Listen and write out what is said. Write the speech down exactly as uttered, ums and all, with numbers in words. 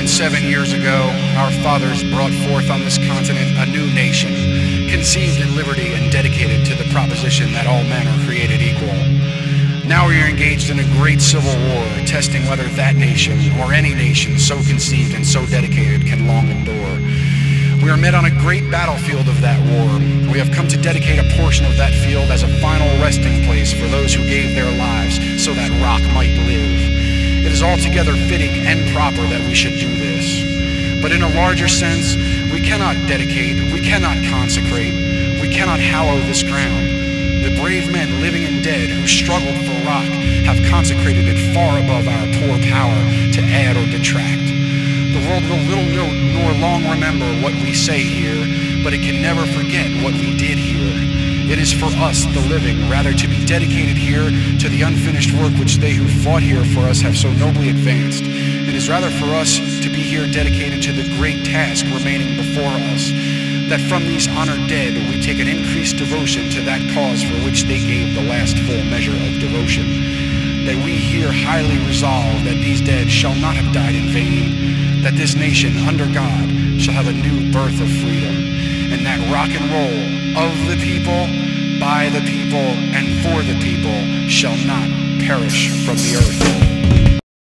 seven years ago, our fathers brought forth on this continent a new nation, conceived in liberty and dedicated to the proposition that all men are created equal. Now we are engaged in a great civil war, testing whether that nation, or any nation so conceived and so dedicated, can long endure. We are met on a great battlefield of that war. We have come to dedicate a portion of that field as a final resting place for those who gave their lives so that rock might live. It is altogether fitting and proper that we should do this. But in a larger sense, we cannot dedicate, we cannot consecrate, we cannot hallow this ground. The brave men, living and dead, who struggled for rock, have consecrated it far above our poor power to add or detract. The world will little note nor long remember what we say here, but it can never forget what we did here. It is for us, the living, rather to be dedicated here to the unfinished work which they who fought here for us have so nobly advanced. It is rather for us to be here dedicated to the great task remaining before us, that from these honored dead we take an increased devotion to that cause for which they gave the last full measure of devotion. That we here highly resolve that these dead shall not have died in vain, that this nation, under God, shall have a new birth of freedom, and that rock and roll of the people, by the people, and for the people shall not perish from the earth.